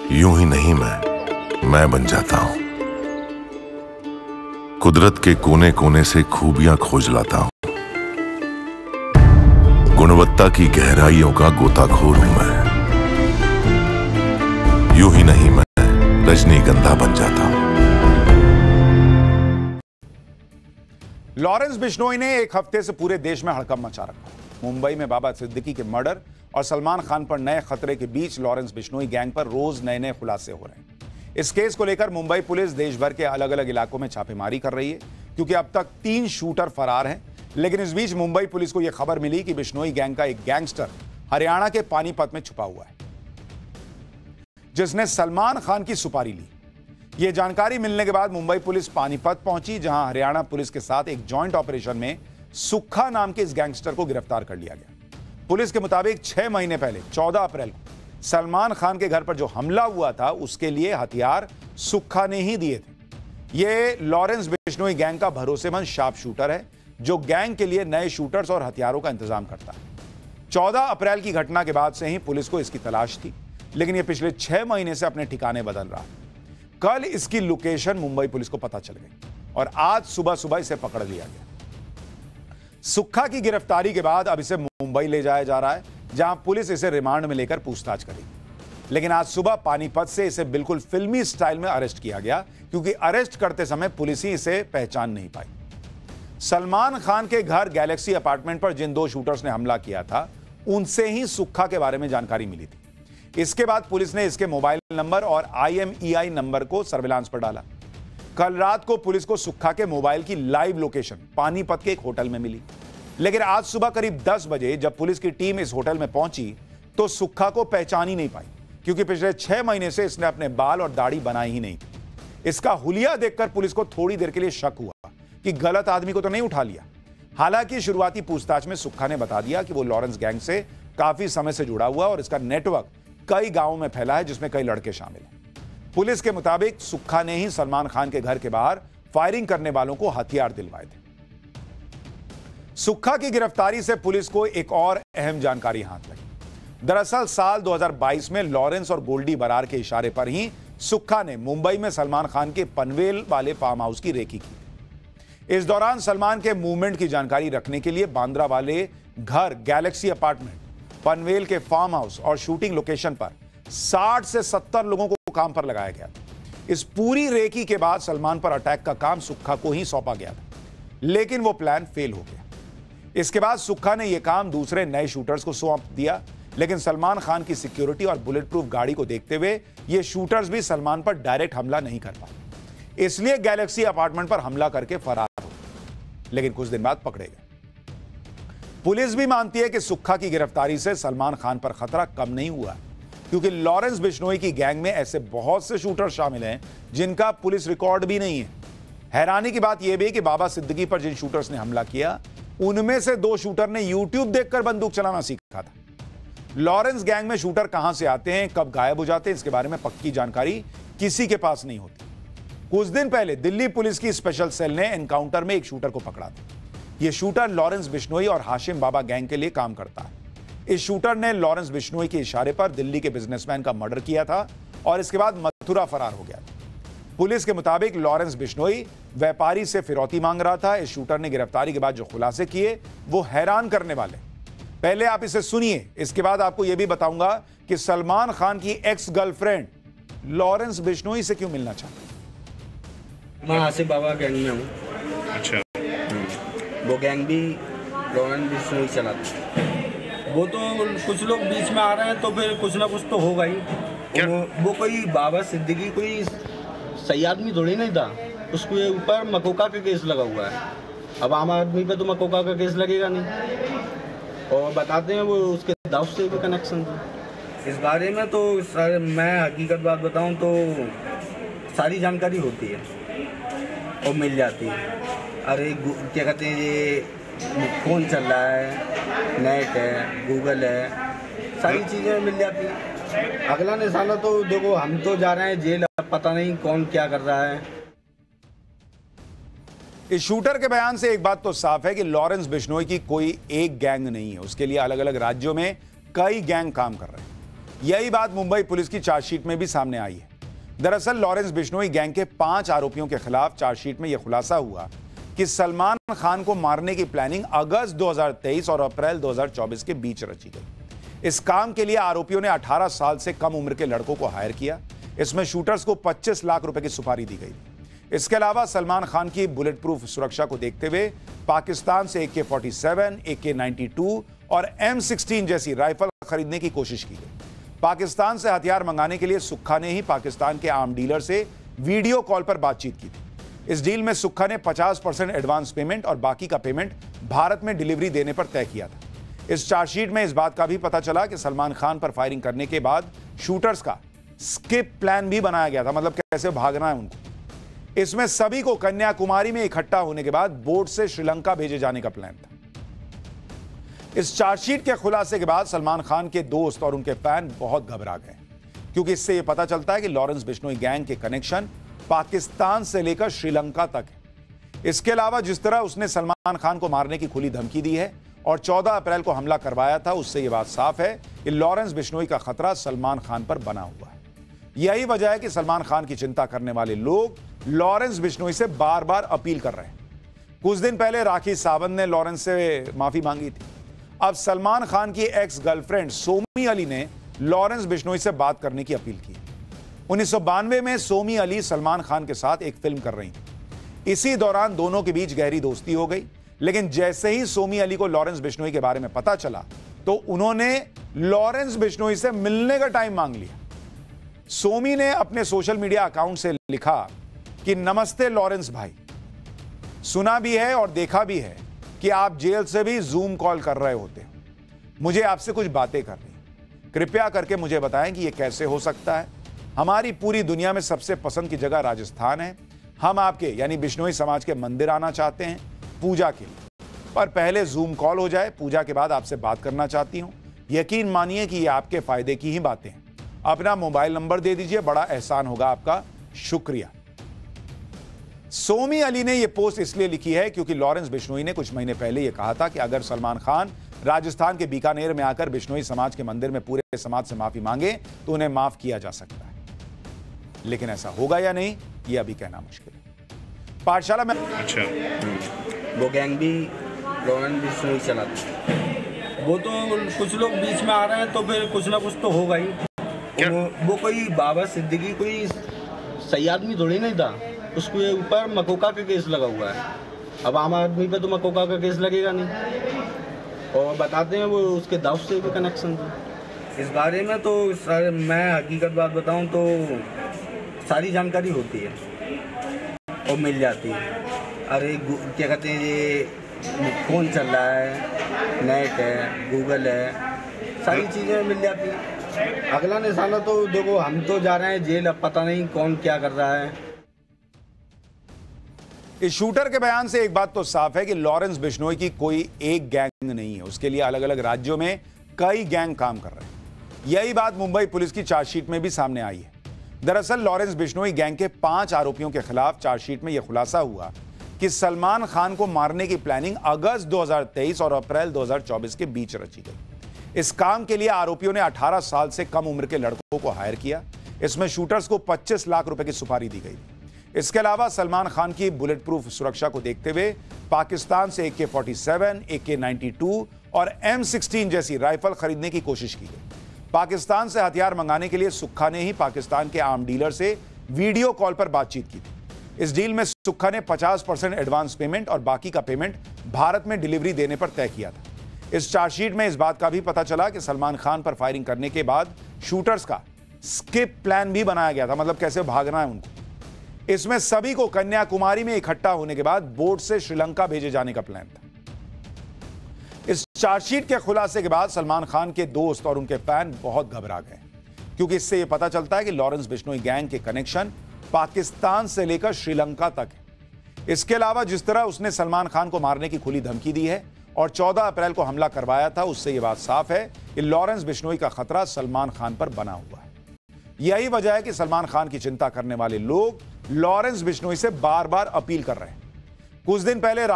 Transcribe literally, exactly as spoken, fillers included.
यूं ही नहीं मैं मैं बन जाता हूं। कुदरत के कोने कोने से खूबियां खोज लाता हूं। गुणवत्ता की गहराइयों का गोताखोर हूं मैं। यूं ही नहीं मैं रजनीगंधा बन जाता हूं। लॉरेंस बिश्नोई ने एक हफ्ते से पूरे देश में हड़कंप मचा रखा। मुंबई में बाबा सिद्दीकी के मर्डर और सलमान खान पर नए खतरे के बीच लॉरेंस बिश्नोई गैंग पर रोज नए नए खुलासे हो रहे हैं। इस केस को लेकर मुंबई पुलिस देश भर के अलग अलग इलाकों में छापेमारी कर रही है, क्योंकि अब तक तीन शूटर फरार हैं। लेकिन इस बीच मुंबई पुलिस को यह खबर मिली कि बिश्नोई गैंग का एक गैंगस्टर हरियाणा के पानीपत में छुपा हुआ है, जिसने सलमान खान की सुपारी ली। यह जानकारी मिलने के बाद मुंबई पुलिस पानीपत पहुंची, जहां हरियाणा पुलिस के साथ एक जॉइंट ऑपरेशन में सुक्खा नाम के इस गैंगस्टर को गिरफ्तार कर लिया गया। पुलिस के मुताबिक छह महीने पहले चौदह अप्रैल को सलमान खान के घर पर जो हमला हुआ था, उसके लिए हथियार सुक्खा ने ही दिए थे। यह लॉरेंस बिश्नोई गैंग का भरोसेमंद शार्प शूटर है, जो गैंग के लिए नए शूटर्स और हथियारों का इंतजाम करता है। चौदह अप्रैल की घटना के बाद से ही पुलिस को इसकी तलाश थी, लेकिन यह पिछले छह महीने से अपने ठिकाने बदल रहा है। कल इसकी लोकेशन मुंबई पुलिस को पता चल गई और आज सुबह सुबह इसे पकड़ लिया गया। सुक्खा की गिरफ्तारी के बाद अब इसे मुंबई ले जाया जा रहा है, जहां पुलिस इसे रिमांड में लेकर पूछताछ करेगी। लेकिन आज सुबह पानीपत से इसे बिल्कुल फिल्मी स्टाइल में अरेस्ट किया गया, क्योंकि अरेस्ट करते समय पुलिस ही इसे पहचान नहीं पाई। सलमान खान के घर गैलेक्सी अपार्टमेंट पर जिन दो शूटर्स ने हमला किया था, उनसे ही सुक्खा के बारे में जानकारी मिली थी। इसके बाद पुलिस ने इसके मोबाइल नंबर और I M E I number को सर्विलांस पर डाला। कल रात को पुलिस को सुक्खा के मोबाइल की लाइव लोकेशन पानीपत के एक होटल में मिली, लेकिन आज सुबह करीब दस बजे जब पुलिस की टीम इस होटल में पहुंची तो सुक्खा को पहचान ही नहीं पाई, क्योंकि पिछले छह महीने से इसने अपने बाल और दाढ़ी बनाई ही नहीं थी। इसका हुलिया देखकर पुलिस को थोड़ी देर के लिए शक हुआ कि गलत आदमी को तो नहीं उठा लिया। हालांकि शुरुआती पूछताछ में सुक्खा ने बता दिया कि वो लॉरेंस गैंग से काफी समय से जुड़ा हुआ और इसका नेटवर्क कई गांवों में फैला है, जिसमें कई लड़के शामिल हैं। पुलिस के मुताबिक सुक्खा ने ही सलमान खान के घर के बाहर फायरिंग करने वालों को हथियार दिलवाए थे। सुक्खा की गिरफ्तारी से पुलिस को एक और अहम जानकारी हाथ लगी। दरअसल साल दो हज़ार बाईस में लॉरेंस और गोल्डी बरार के इशारे पर ही सुक्खा ने मुंबई में सलमान खान के पनवेल वाले फार्म हाउस की रेकी की। इस दौरान सलमान के मूवमेंट की जानकारी रखने के लिए बांद्रा वाले घर गैलेक्सी अपार्टमेंट, पनवेल के फार्म हाउस और शूटिंग लोकेशन पर साठ से सत्तर लोगों को काम पर लगाया गया था। इस पूरी रेकी के बाद सलमान पर अटैक का काम सुक्खा को ही सौंपा गया था, लेकिन वो प्लान फेल हो गया। इसके बाद सुक्खा ने यह काम दूसरे नए शूटर्स को सौंप दिया, लेकिन सलमान खान की सिक्योरिटी और बुलेट प्रूफ गाड़ी को देखते हुए ये शूटर्स भी सलमान पर डायरेक्ट हमला नहीं कर पाए, इसलिए गैलेक्सी अपार्टमेंट पर हमला करके फरार हो, लेकिन कुछ दिन बाद पकड़े गए। पुलिस भी मानती है कि सुक्खा की गिरफ्तारी से सलमान खान पर खतरा कम नहीं हुआ, क्योंकि लॉरेंस बिश्नोई की गैंग में ऐसे बहुत से शूटर शामिल हैं जिनका पुलिस रिकॉर्ड भी नहीं है। हैरानी की बात यह भी कि बाबा सिद्दीकी पर जिन शूटर्स ने हमला किया, उनमें से दो शूटर ने यूट्यूब देखकर बंदूक चलाना सीखा था। लॉरेंस गैंग में शूटर कहां से आते हैं, कब गायब हो जाते हैं, इसके बारे में पक्की जानकारी किसी के पास नहीं होती। कुछ दिन पहले दिल्ली पुलिस की स्पेशल सेल ने एनकाउंटर में एक शूटर को पकड़ा था। यह शूटर लॉरेंस बिश्नोई और हाशिम बाबा गैंग के लिए काम करता है। इस शूटर ने लॉरेंस बिश्नोई के इशारे पर दिल्ली के बिजनेसमैन का मर्डर किया था और इसके बाद मथुरा फरार हो गया था। पुलिस के मुताबिक लॉरेंस बिश्नोई व्यापारी से फिरौती मांग रहा था। इस शूटर ने गिरफ्तारी के बाद जो खुलासे किए वो हैरान करने वाले। पहले आप इसे सुनिए, इसके बाद आपको यह भी बताऊंगा कि सलमान खान की एक्स गर्लफ्रेंड लॉरेंस बिश्नोई से क्यों मिलना चाहती। मैं आसिफ बाबा गैंग में हूँ। अच्छा, वो गैंग भी लॉरेंस बिश्नोई चलाता। वो तो कुछ लोग बीच में आ रहे हैं, तो फिर कुछ ना कुछ तो होगा ही। वो, वो कोई बाबा सिद्दीकी कोई सही आदमी थोड़ी नहीं था, उसके ऊपर मकोका का केस लगा हुआ है। अब आम आदमी पे तो मकोका का केस लगेगा नहीं। और बताते हैं वो उसके दाऊद से भी कनेक्शन था। इस बारे में तो सारे मैं हकीकत बात बताऊं तो सारी जानकारी होती है और मिल जाती है। अरे क्या कहते हैं, ये फ़ोन चल रहा है, नेट है, गूगल है, सारी चीज़ें मिल जाती हैं। अगला निशाना तो देखो, हम तो जा रहे हैं जेल, पता नहीं कौन क्या कर रहा है। इस शूटर के बयान से एक बात तो साफ है कि लॉरेंस बिश्नोई की कोई एक गैंग नहीं है, उसके लिए अलग अलग राज्यों में कई गैंग काम कर रहे हैं। यही बात मुंबई पुलिस की चार्जशीट में भी सामने आई है। दरअसल लॉरेंस बिश्नोई गैंग के पांच आरोपियों के खिलाफ चार्जशीट में यह खुलासा हुआ कि सलमान खान को मारने की प्लानिंग अगस्त दो हज़ार तेईस और अप्रैल दो हज़ार चौबीस के बीच रची गई। इस काम के लिए आरोपियों ने अठारह साल से कम उम्र के लड़कों को हायर किया। इसमें शूटर्स को पच्चीस लाख रुपए की सुपारी दी गई। इसके अलावा सलमान खान की बुलेट प्रूफ सुरक्षा को देखते हुए पाकिस्तान से ए के forty seven, A K ninety two और एम सिक्सटीन जैसी राइफल खरीदने की कोशिश की गई। पाकिस्तान से हथियार मंगाने के लिए सुक्खा ने ही पाकिस्तान के आर्म डीलर से वीडियो कॉल पर बातचीत की थी। इस डील में सुक्खा ने पचास परसेंट एडवांस पेमेंट और बाकी का पेमेंट भारत में डिलीवरी देने पर तय किया था। इस चार्जशीट में इस बात का भी पता चला कि सलमान खान पर फायरिंग करने के बाद शूटर्स का स्किप प्लान भी बनाया गया था, मतलब कैसे भागना है उनको। इसमें सभी को कन्याकुमारी में इकट्ठा होने के बाद बोट से श्रीलंका भेजे जाने का प्लान था। इस चार्जशीट के खुलासे के बाद सलमान खान के दोस्त और उनके फैन बहुत घबरा गए, क्योंकि इससे यह पता चलता है कि लॉरेंस बिश्नोई गैंग के कनेक्शन पाकिस्तान से लेकर श्रीलंका तक है। इसके अलावा जिस तरह उसने सलमान खान को मारने की खुली धमकी दी है और चौदह अप्रैल को हमला करवाया था, उससे यह बात साफ है कि लॉरेंस बिश्नोई का खतरा सलमान खान पर बना हुआ है। यही वजह है कि सलमान खान की चिंता करने वाले लोग लॉरेंस बिश्नोई से बार बार अपील कर रहे हैं। कुछ दिन पहले राखी सावंत ने लॉरेंस से माफी मांगी थी। अब सलमान खान की एक्स गर्लफ्रेंड सोमी अली ने लॉरेंस बिश्नोई से बात करने की अपील की। उन्नीस सौ बानवे में सोमी अली सलमान खान के साथ एक फिल्म कर रही थी। इसी दौरान दोनों के बीच गहरी दोस्ती हो गई, लेकिन जैसे ही सोमी अली को लॉरेंस बिश्नोई के बारे में पता चला तो उन्होंने लॉरेंस बिश्नोई से मिलने का टाइम मांग लिया। सोमी ने अपने सोशल मीडिया अकाउंट से लिखा कि नमस्ते लॉरेंस भाई, सुना भी है और देखा भी है कि आप जेल से भी जूम कॉल कर रहे होते हो। मुझे आपसे कुछ बातें करनी, कृपया करके मुझे बताएं कि यह कैसे हो सकता है। हमारी पूरी दुनिया में सबसे पसंद की जगह राजस्थान है। हम आपके यानी बिश्नोई समाज के मंदिर आना चाहते हैं पूजा के लिए, पर पहले जूम कॉल हो जाए। पूजा के बाद आपसे बात करना चाहती हूं। यकीन मानिए कि ये आपके फायदे की ही बातें हैं। अपना मोबाइल नंबर दे दीजिए, बड़ा एहसान होगा आपका, शुक्रिया। सोमी अली ने यह पोस्ट इसलिए लिखी है क्योंकि लॉरेंस बिश्नोई ने कुछ महीने पहले यह कहा था कि अगर सलमान खान राजस्थान के बीकानेर में आकर बिश्नोई समाज के मंदिर में पूरे समाज से माफी मांगे तो उन्हें माफ किया जा सकता है। लेकिन ऐसा होगा या नहीं, यह अभी कहना मुश्किल है। पाठशाला में अच्छा वो गैंग भी लॉरेंस बिश्नोई चलाता। वो तो कुछ लोग बीच में आ रहे हैं तो फिर कुछ ना कुछ तो होगा ही। वो, वो कोई बाबा सिद्दीकी कोई सही आदमी थोड़ी नहीं था। उसके ऊपर मकोका का केस लगा हुआ है। अब आम आदमी पे तो मकोका का केस लगेगा नहीं। और बताते हैं वो उसके दाऊद से भी कनेक्शन था। इस बारे में तो सर मैं हकीकत बात बताऊं तो सारी जानकारी होती है और मिल जाती है। अरे क्या कहते हैं, ये फ़ोन चल रहा है, नेट है, गूगल है, सारी चीज़ें मिल जाती हैं। अगला निशाना तो देखो, हम तो जा रहे हैं जेल, अब पता नहीं कौन क्या कर रहा है। इस शूटर के बयान से एक बात तो साफ है कि लॉरेंस बिश्नोई की कोई एक गैंग नहीं है। उसके लिए अलग अलग राज्यों में कई गैंग काम कर रहे हैं। यही बात मुंबई पुलिस की चार्जशीट में भी सामने आई है। दरअसल लॉरेंस बिश्नोई गैंग के पांच आरोपियों के खिलाफ चार्जशीट में यह खुलासा हुआ कि सलमान खान को मारने की प्लानिंग अगस्त दो हज़ार तेईस और अप्रैल दो हज़ार चौबीस के बीच रची गई। इस काम के लिए आरोपियों ने अठारह साल से कम उम्र के लड़कों को हायर किया। इसमें शूटर्स को पच्चीस लाख रुपए की सुपारी दी गई। इसके अलावा सलमान खान की बुलेट प्रूफ सुरक्षा को देखते हुए पाकिस्तान से ए के forty seven, A K ninety two और एम सिक्सटीन जैसी राइफल खरीदने की कोशिश की गई। पाकिस्तान से हथियार मंगाने के लिए सुक्खा ने ही पाकिस्तान के आर्म डीलर से वीडियो कॉल पर बातचीत की थी। इस डील में सुक्खा ने पचास परसेंट एडवांस पेमेंट और बाकी का पेमेंट भारत में डिलीवरी देने पर तय किया था। इस चार्जशीट में इस बात का भी पता चला कि सलमान खान पर फायरिंग करने के बाद शूटर्स का स्किप प्लान भी बनाया गया था, मतलब कैसे भागना है उनको। इसमें सभी को कन्याकुमारी में इकट्ठा होने के बाद बोट से श्रीलंका भेजे जाने का प्लान था। इस चार्जशीट के खुलासे के बाद सलमान खान के दोस्त और उनके फैन बहुत घबरा गए, क्योंकि इससे यह पता चलता है कि लॉरेंस बिश्नोई गैंग के कनेक्शन पाकिस्तान से लेकर श्रीलंका तक है। इसके अलावा जिस तरह उसने सलमान खान को मारने की खुली धमकी दी है और चौदह अप्रैल को हमला करवाया था, उससे यह बात साफ है कि लॉरेंस बिश्नोई का खतरा सलमान खान पर बना हुआ है। यही वजह है कि सलमान खान की चिंता करने वाले लोग लॉरेंस बिश्नोई से बार बार अपील कर रहे हैं। कुछ दिन पहले